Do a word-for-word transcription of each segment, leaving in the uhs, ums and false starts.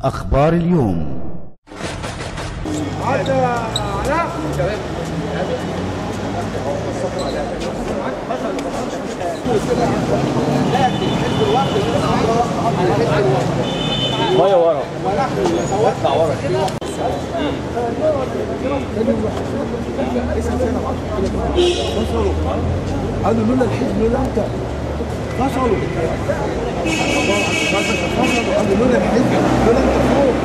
أخبار اليوم. ميه ورا واطلع ورا قالوا لولا الحزب لولا انت فصلوا فصلوا قالوا لولا الحزب لولا انت فوق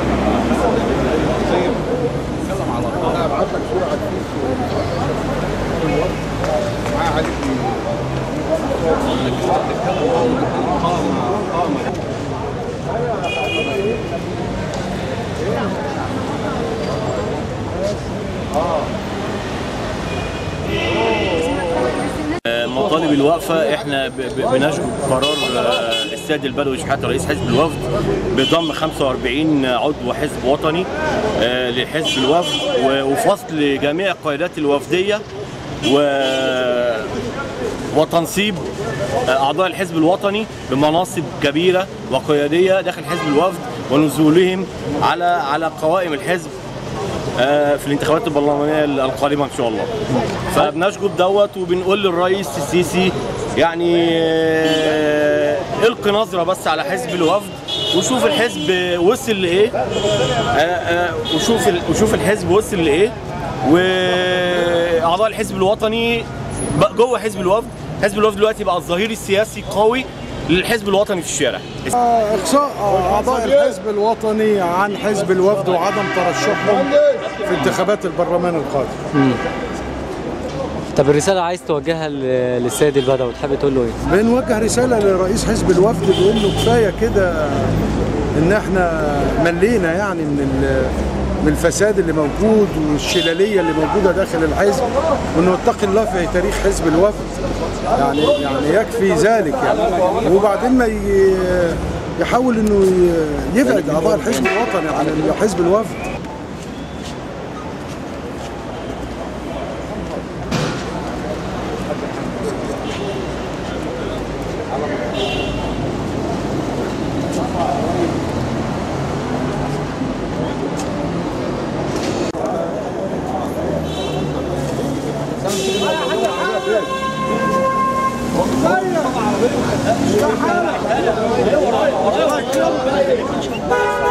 سلم على الله. انا ابعت لك صوره على الفيس معايا عليك مطالب الوقفة احنا بنشكر قرار السيد البدوي شحاتة رئيس حزب الوفد بضم خمسة وأربعين عضو حزب وطني لحزب الوفد وفصل جميع القيادات الوفدية وتنصيب أعضاء الحزب الوطني بمناصب كبيرة وقيادية داخل حزب الوفد ونزولهم على على قوائم الحزب في الانتخابات البرلمانيه القادمه ان شاء الله. فبنشجب دوت وبنقول للرئيس السيسي يعني القي نظره بس على حزب الوفد وشوف الحزب وصل لايه وشوف وشوف الحزب وصل لايه واعضاء الحزب الوطني جوه حزب الوفد. حزب الوفد دلوقتي بقى الظهير السياسي قوي للحزب الوطني في الشارع. اقصاء اعضاء الحزب الوطني عن حزب الوفد وعدم ترشحهم في انتخابات البرلمان القادم. طب الرساله عايز توجهها للسيد البدوي تحب تقول له ايه؟ بنوجه رساله لرئيس حزب الوفد بانه كفايه كده ان احنا ملينا يعني من من الفساد اللي موجود والشلاليه اللي موجوده داخل الحزب وانه يتقي الله في تاريخ حزب الوفد يعني يعني يكفي ذلك يعني. وبعدين ما يحاول انه يبعد اعضاء الحزب الوطني عن حزب الوفد. ورايا ورايا